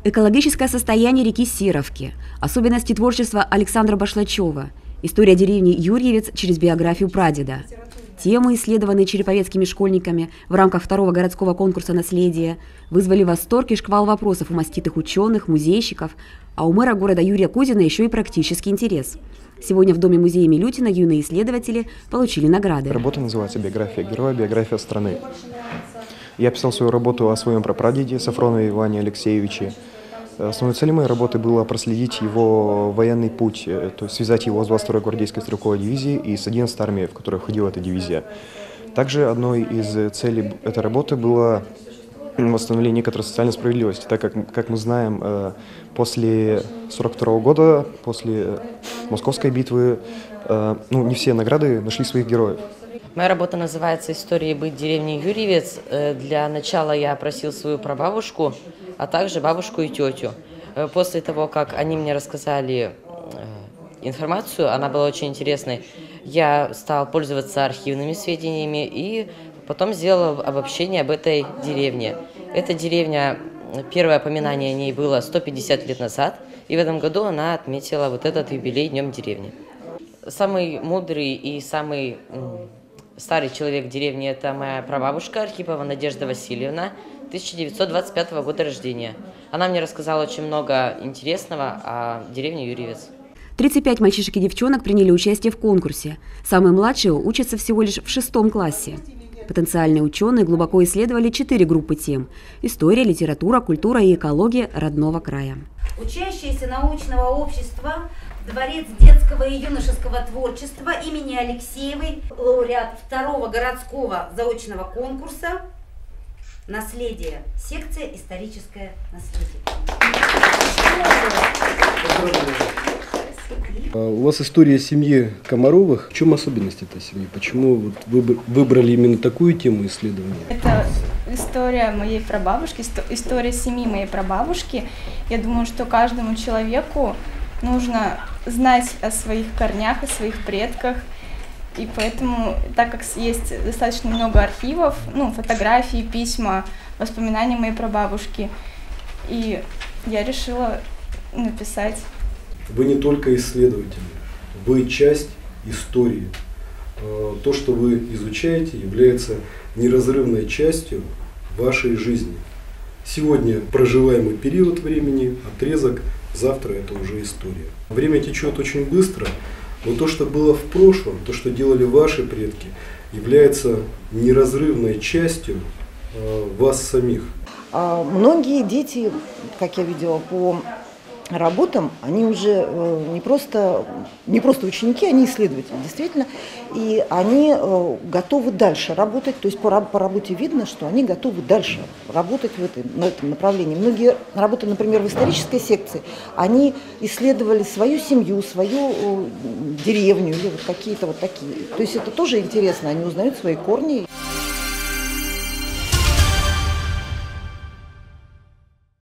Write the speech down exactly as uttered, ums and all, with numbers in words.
Экологическое состояние реки Серовки, особенности творчества Александра Башлачева, история деревни Юрьевец через биографию прадеда. Темы, исследованные череповецкими школьниками в рамках второго городского конкурса «Наследие», вызвали восторг и шквал вопросов у маститых ученых, музейщиков, а у мэра города Юрия Кузина еще и практический интерес. Сегодня в Доме-музее Милютина юные исследователи получили награды. Работа называется «Биография героя, биография страны». Я писал свою работу о своем прапрадеде Сафронове Иване Алексеевиче. Основной целью моей работы было проследить его военный путь, то есть связать его с двадцать второй гвардейской стрелковой дивизией и с одиннадцатой армией, в которой входила эта дивизия. Также одной из целей этой работы было восстановление некоторой социальной справедливости, так как, как мы знаем, после сорок второго года, после Московской битвы, ну, не все награды нашли своих героев. Моя работа называется «История быть деревни Юрьевец». Для начала я опросил свою прабабушку, а также бабушку и тетю. После того, как они мне рассказали информацию, она была очень интересной, я стал пользоваться архивными сведениями и потом сделал обобщение об этой деревне. Эта деревня, первое упоминание о ней было сто пятьдесят лет назад, и в этом году она отметила вот этот юбилей Днем деревни. Самый мудрый и самый старый человек в деревне – это моя прабабушка Архипова Надежда Васильевна, тысяча девятьсот двадцать пятого года рождения. Она мне рассказала очень много интересного о деревне Юрьевец. тридцать пять мальчишек и девчонок приняли участие в конкурсе. Самые младшие учатся всего лишь в шестом классе. Потенциальные ученые глубоко исследовали четыре группы тем – история, литература, культура и экология родного края. Учащиеся научного общества Дворец детского и юношеского творчества имени Алексеевой, лауреат второго городского заочного конкурса «Наследие», секция «Историческое наследие». У вас история семьи Комаровых. В чем особенность этой семьи? Почему вот вы выбрали именно такую тему исследования? Это история моей прабабушки, история семьи моей прабабушки. Я думаю, что каждому человеку нужно знать о своих корнях, о своих предках. И поэтому, так как есть достаточно много архивов, ну, фотографии, письма, воспоминания моей прабабушки, и я решила написать. Вы не только исследователь, вы часть истории. То, что вы изучаете, является неразрывной частью вашей жизни. Сегодня проживаемый период времени, отрезок, завтра это уже история. Время течет очень быстро, но то, что было в прошлом, то, что делали ваши предки, является неразрывной частью вас самих. Многие дети, как я видела по работам, они уже не просто, не просто ученики, они исследователи, действительно, и они готовы дальше работать, то есть по, по работе видно, что они готовы дальше работать в этом, в этом направлении. Многие работали, например, в исторической секции, они исследовали свою семью, свою деревню или вот какие-то вот такие. То есть это тоже интересно, они узнают свои корни.